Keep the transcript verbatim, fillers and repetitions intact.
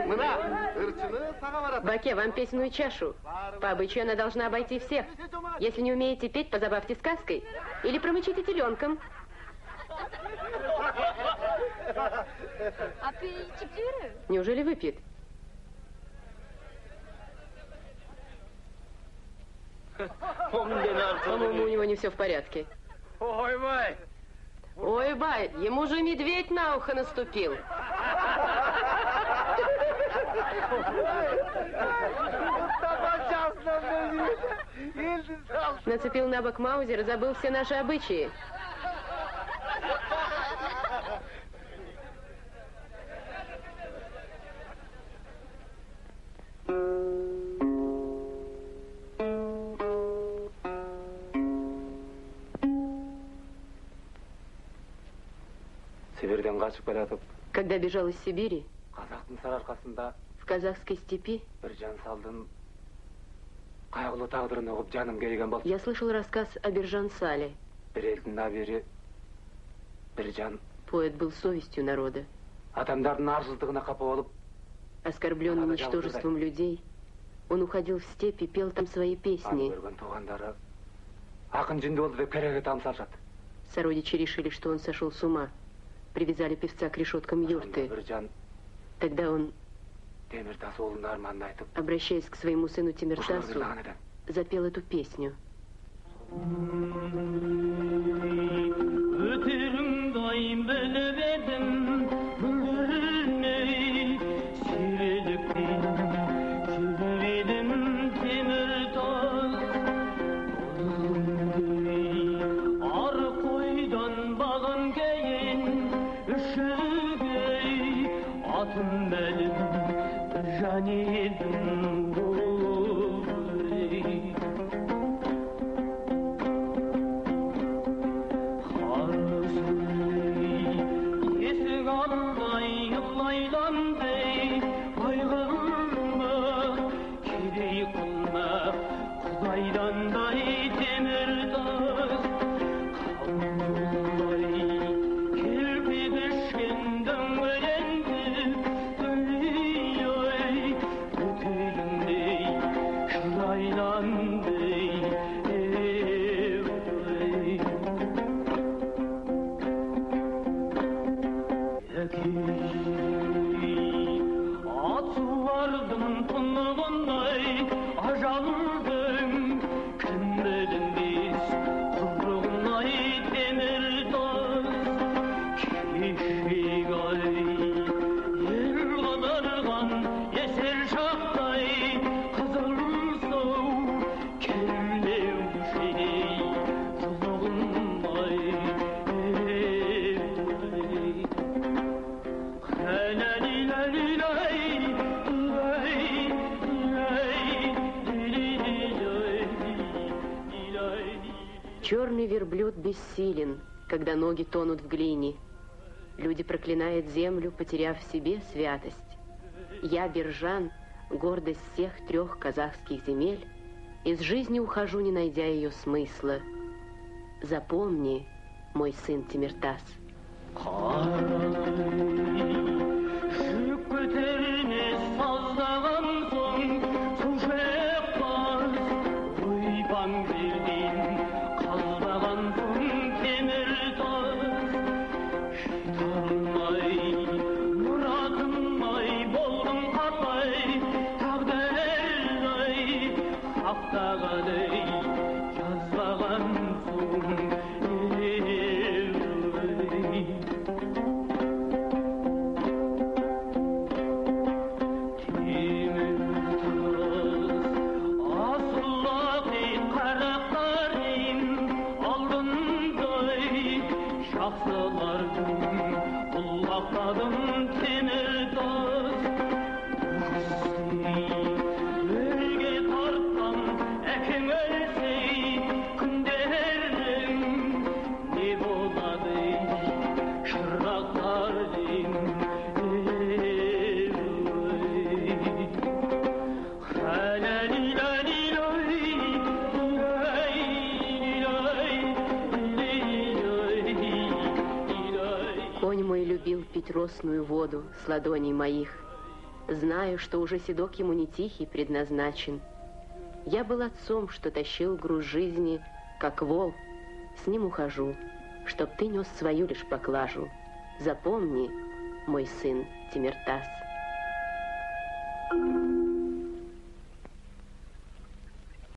Баке, вам песенную чашу. По обычаю она должна обойти всех. Если не умеете петь, позабавьте сказкой. Или промычите теленком. Неужели выпьет? По-моему, у него не все в порядке. Ой, бай! Ой, бай, ему же медведь на ухо наступил. Нацепил на бок маузер, забыл все наши обычаи. Когда бежал из Сибири, в казахской степи, я слышал рассказ о Биржан-Сале. Поэт был совестью народа. Оскорбленный ничтожеством людей, он уходил в степь и пел там свои песни. Сородичи решили, что он сошел с ума. Привязали певца к решеткам юрты. Тогда он, обращаясь к своему сыну Тимиртасу, запел эту песню. Черный верблюд бессилен, когда ноги тонут в глине. Люди проклинают землю, потеряв в себе святость. Я, Биржан, гордость всех трех казахских земель, из жизни ухожу, не найдя ее смысла. Запомни, мой сын Тимиртас. Конь мой любил пить росную воду с ладоней моих. Знаю, что уже седок ему не тихий предназначен. Я был отцом, что тащил груз жизни, как вол. С ним ухожу, чтоб ты нес свою лишь поклажу. Запомни, мой сын Тимиртас.